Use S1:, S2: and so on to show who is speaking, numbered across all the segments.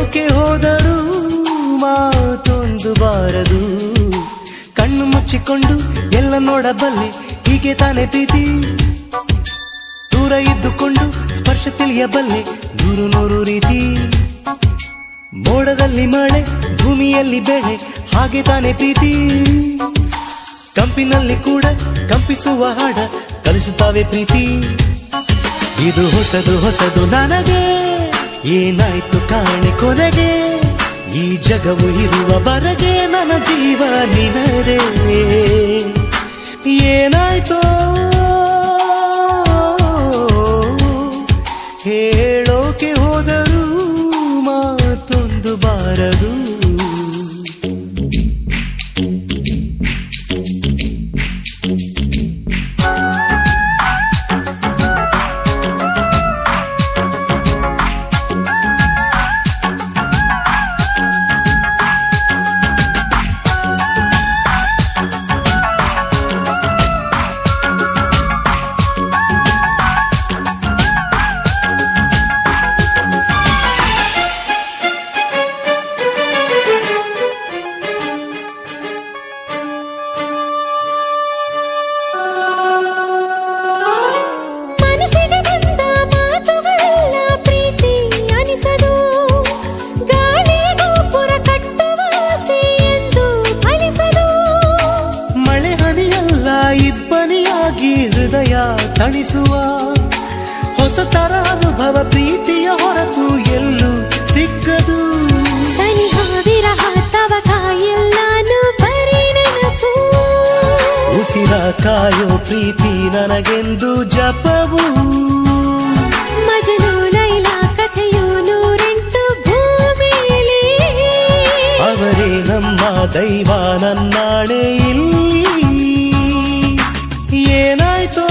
S1: ಹೇಳೋಕೆ ಹೋದರೂ ಮಾತೊಂದು ಬಾರದು. ಕಣ್ಣು ಮುಚ್ಚಿಕೊಂಡು ಎಲ್ಲ ನೋಡಬಲ್ಲೆ, ಹೀಗೆ ತಾನೇ ಪ್ರೀತಿ. ದೂರ ಇದ್ದುಕೊಂಡು ಸ್ಪರ್ಶ ತಿಳಿಯಬಲ್ಲೆ, ನೂರು ನೂರು ರೀತಿ. ಮೋಡದಲ್ಲಿ ಮಳೆ, ಭೂಮಿಯಲ್ಲಿ ಬೆಳೆ, ಹಾಗೆ ತಾನೇ ಪ್ರೀತಿ. ಕಂಪಿನಲ್ಲಿ ಕೂಡ ಕಂಪಿಸುವ ಹಾಡ ಕಲಿಸುತ್ತಾವೆ ಪ್ರೀತಿ. ಇದು ಹೊಸದು ಹೊಸದು ನನಗೆ, ಏನಾಯ್ತು ಕಾಣೆ ಕೊನೆಗೆ. ಈ ಜಗವು ಇರುವ ಬರಗೆ ನನ್ನ ಜೀವ ನಿನರೇ. ಏನಾಯ್ತೋ ಹೇಳೋಕೆ ಹೋದರೂ ಮಾತೊಂದು ಬಾರದು. ಹೃದಯ ತಣಿಸುವ ಹೊಸತರ ಅನುಭವ ಪ್ರೀತಿಯ ಹೊರತು ಎಲ್ಲೂ ಸಿಕ್ಕದು.
S2: ಸನಿಹಾವಿರಹ ತವಕ ಎಲ್ಲಾನು ಬರೀ ನೆನಪು.
S1: ಉಸಿರ ಕಾಯೋ ಪ್ರೀತಿ ನನಗೆಂದು ಜಪವು.
S2: ಮಜನು ಲೈಲಾ ಕಥೆಯು 108 ಭೂಮಿಲಿ.
S1: ಅವರೇ ನಮ್ಮ ದೈವ ನನ್ನಾಣೆ ಇಲ್ಲಿ. ಏನಾಯ್ತೋ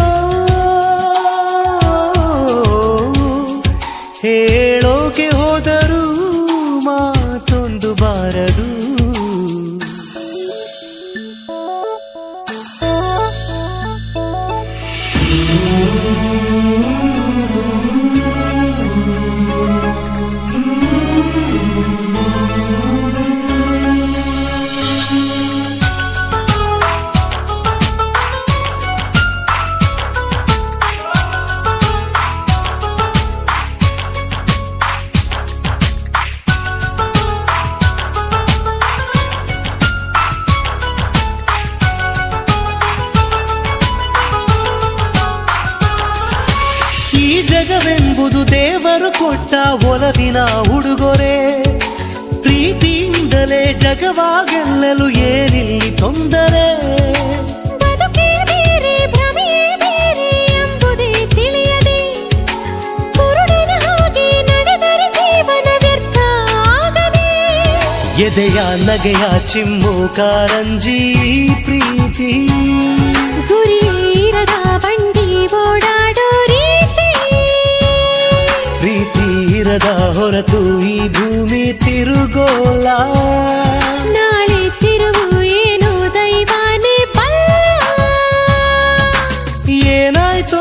S1: ಹೇಳೋಕೆ ಹೋದರೂ ಮಾತೊಂದು ಬಾರದು. ಜಗವೆಂಬುದು ದೇವರು ಕೊಟ್ಟ ಒಲವಿನ ಉಡುಗೊರೆ. ಪ್ರೀತಿಯಿಂದಲೇ ಜಗವಾಗೆಲ್ಲಲು ಏನಿಲ್ಲಿ ತೊಂದರೆ.
S2: ಬದುಕೇ ಬೇರೆ ಭ್ರಮೆಯೇ ಬೇರೆ ಎಂಬುದೇ ತಿಳಿಯದೆ, ಕುರುಡನ ಹಾಗೆ ನಡೆದರೆ ಜೀವನ ವ್ಯರ್ಥ ಆಗದೆ.
S1: ಎದೆಯ ನಗೆಯ ಚಿಮ್ಮು ಕಾರಂಜಿ ಪ್ರೀತಿ.
S2: ಗುರಿಯಿರದ ಬಂಡಿ ಓಡಾಡೋ ರೀತಿ.
S1: ಪ್ರೀತಿ ಇರದ ಹೊರತು ಈ ಭೂಮಿ ತಿರುಗೋಲ.
S2: ನಾಳೆ ತಿರುವು ಏನು ದೈವಾನೇ ಬಲ್ಲ.
S1: ಏನಾಯ್ತೋ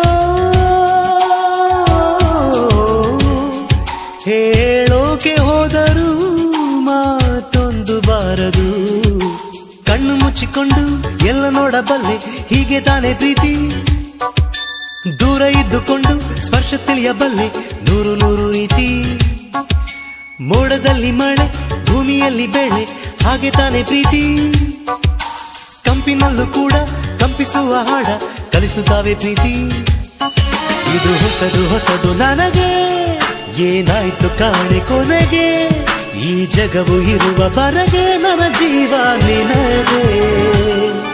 S1: ಹೇಳೋಕೆ ಹೋದರೂ ಮಾತೊಂದು ಬಾರದು. ಕಣ್ಣು ಮುಚ್ಚಿಕೊಂಡು ಎಲ್ಲ ನೋಡಬಲ್ಲೆ, ಹೀಗೆ ತಾನೇ ಪ್ರೀತಿ. ದೂರ ಇದ್ದುಕೊಂಡು ಸ್ಪರ್ಶ ತಿಳಿಯಬಲ್ಲೆ, ನೂರು ನೂರು ರೀತಿ. ಮೋಡದಲ್ಲಿ ಮಳೆ, ಭೂಮಿಯಲ್ಲಿ ಬೆಳೆ, ಹಾಗೆ ತಾನೇ ಪ್ರೀತಿ. ಕಂಪಿನಲ್ಲೂ ಕೂಡ ಕಂಪಿಸುವ ಹಾಡ ಕಲಿಸುತ್ತಾವೆ ಪ್ರೀತಿ. ಇದು ಹೊಸದು ಹೊಸದು ನನಗೆ, ಏನಾಯ್ತು ಕಾಣೆ ಕೊನೆಗೆ. ಈ ಜಗವು ಇರುವ ಬರಗೆ ನನ್ನ ಜೀವ ನಿನಗೆ.